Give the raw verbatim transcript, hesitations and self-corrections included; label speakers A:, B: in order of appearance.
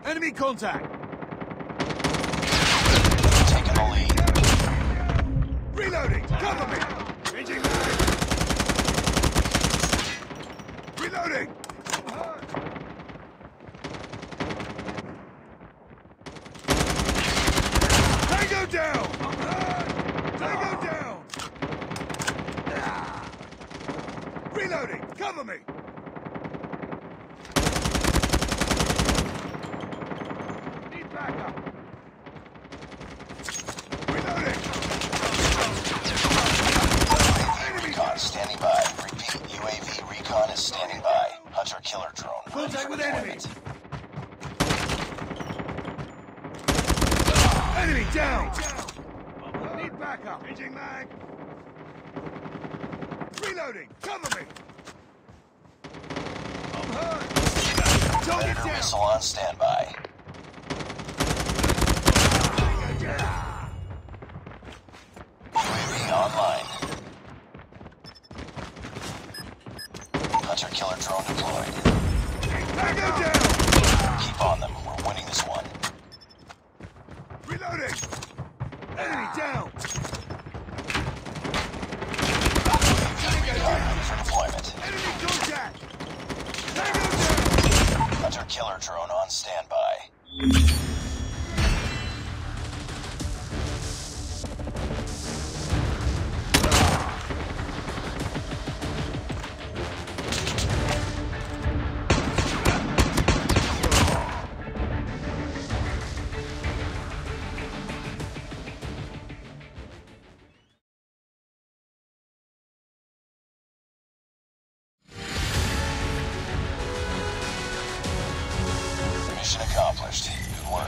A: Enemy contact!
B: Taking the lead.
A: Reloading! Cover me! Changing mag! Reloading! Tango down! Tango down! Reloading! Cover me! Need backup! Reloading!
B: Recon standing by. Repeat, U A V recon is standing by. Hunter killer drone.
A: Contact with enemy! Enemy down! Need backup! Changing mag! Reloading! Cover me! I'm hurt! Target
B: Predator
A: down!
B: missile on standby. U A V online. Hunter killer drone deployed.
A: Tango down!
B: Keep on them. We're winning this one.
A: Reloading! Enemy down!
B: Recon ready for deployment.
A: Enemy contact! Tango down!
B: Hunter killer drone on standby. Mission accomplished. Good work.